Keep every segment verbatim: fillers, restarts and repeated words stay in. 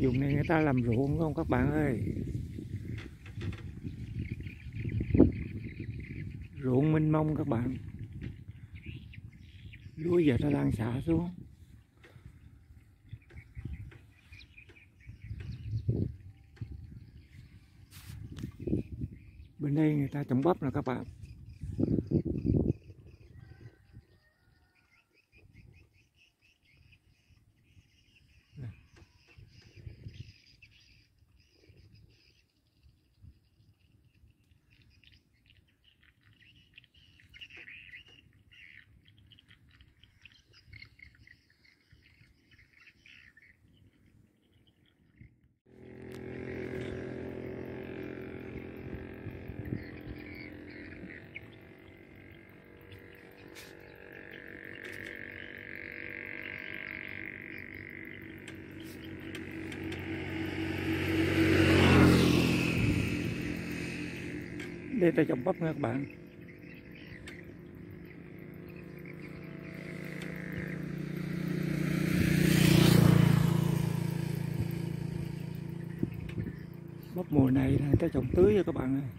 vùng này người ta làm ruộng không các bạn ơi. Ruộng mênh mông các bạn. Lúa giờ ta đang xả xuống. Bên đây người ta trồng bắp nè các bạn. Đây ta trồng bắp nha các bạn. Bắp mùa này là người ta trồng tưới cho các bạn ơi.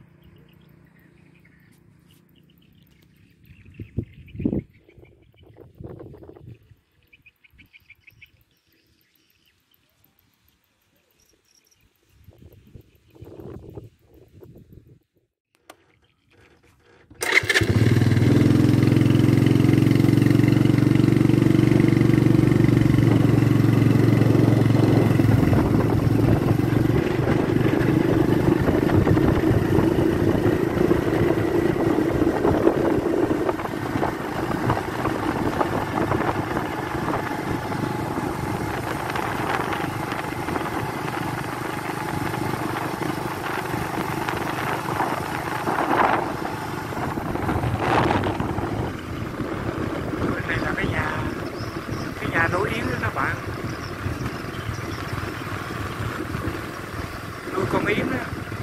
Nhà nuôi yến đó các bạn, nuôi con yến đó.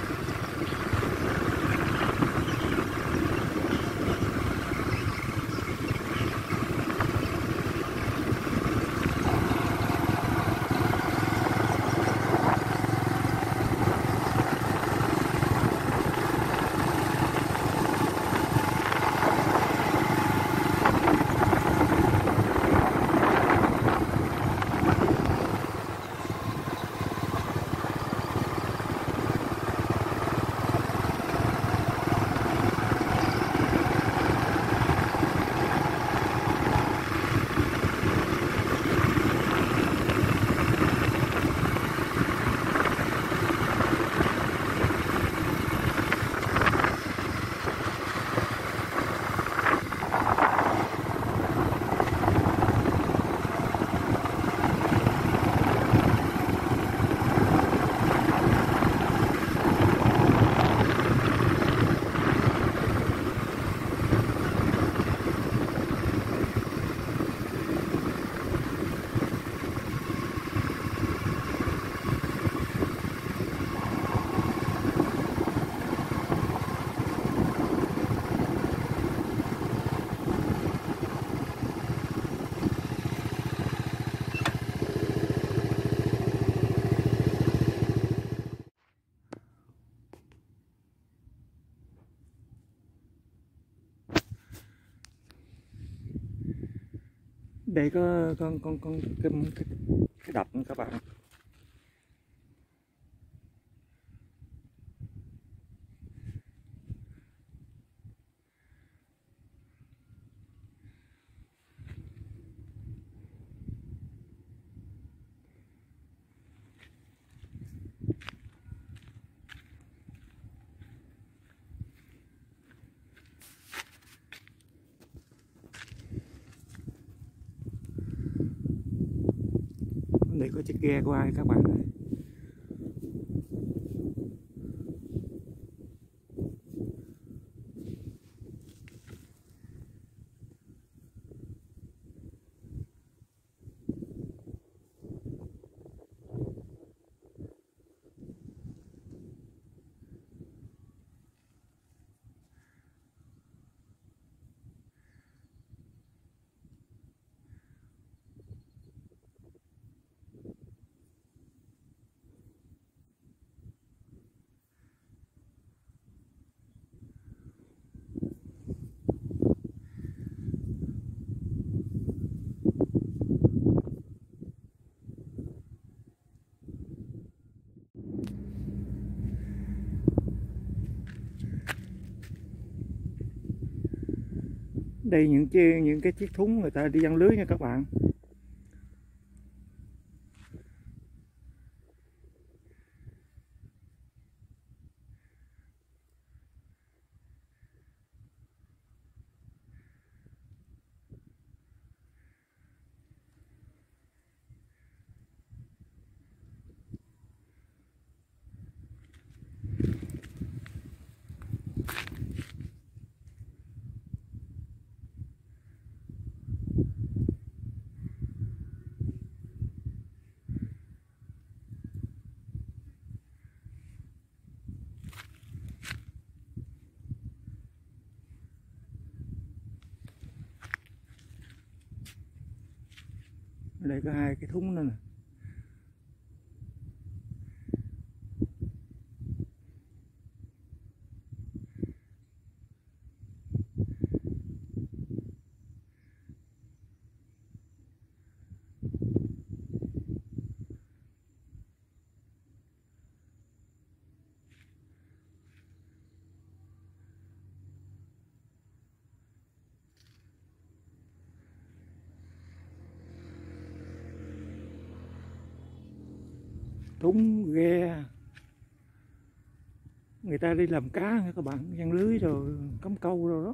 Đây có con con con cái, cái, cái đập nữa các bạn. Đây có chiếc ghe của ai các bạn ơi. Đây những chiếc những cái chiếc thúng người ta đi giăng lưới nha các bạn. Ở đây có hai cái thúng nữa nè. Thúng ghe người ta đi làm cá nha các bạn, giăng lưới rồi cắm câu rồi đó.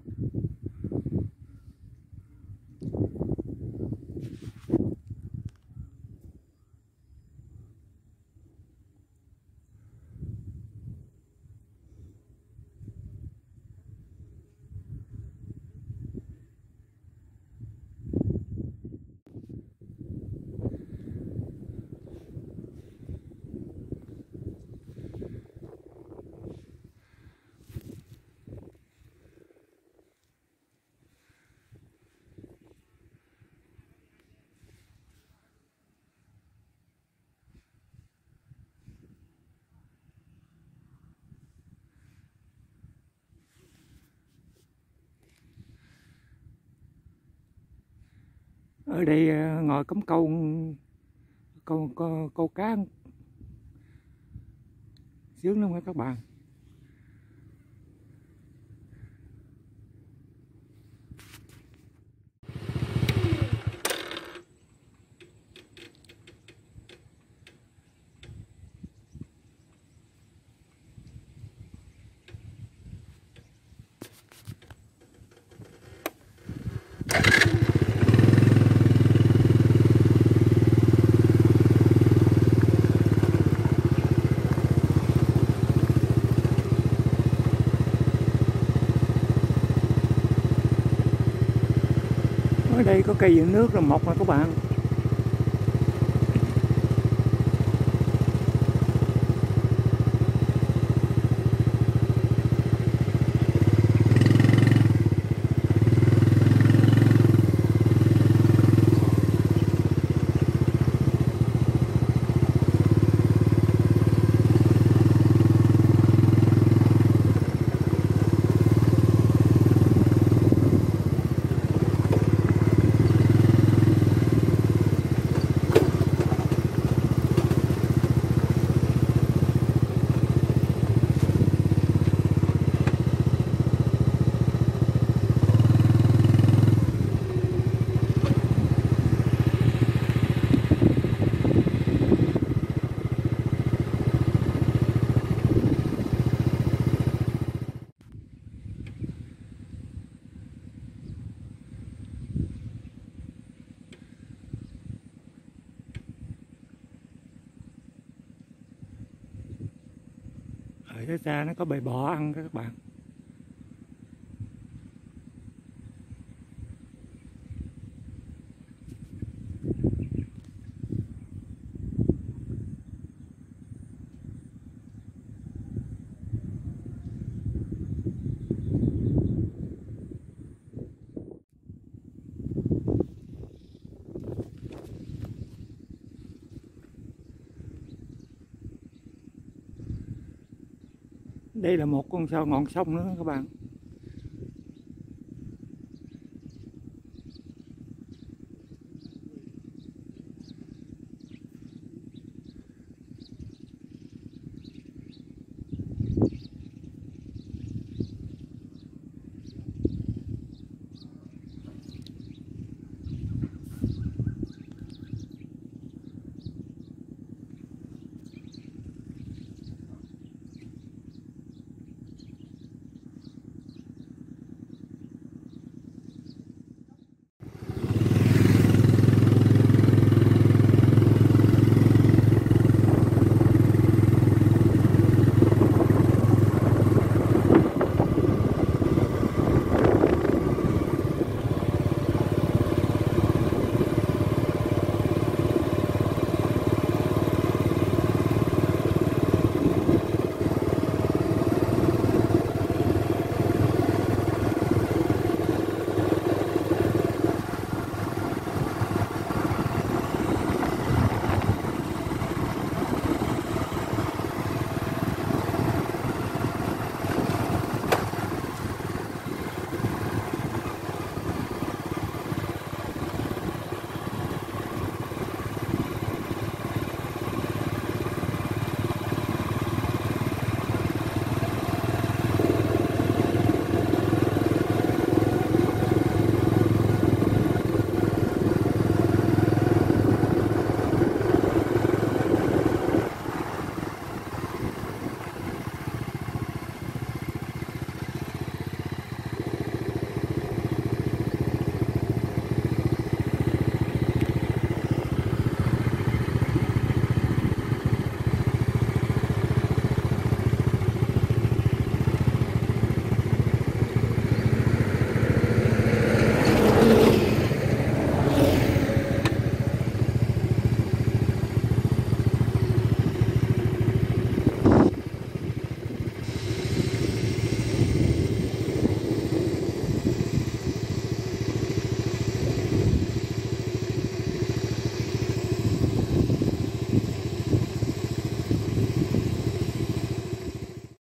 Ở đây ngồi cắm câu câu câu, câu cá sướng lắm các bạn. Ở đây có cây dưỡng nước là mọc nè các bạn. Ở phía xa nó có bầy bò ăn các bạn. Đây là một con sao ngọn sông nữa các bạn.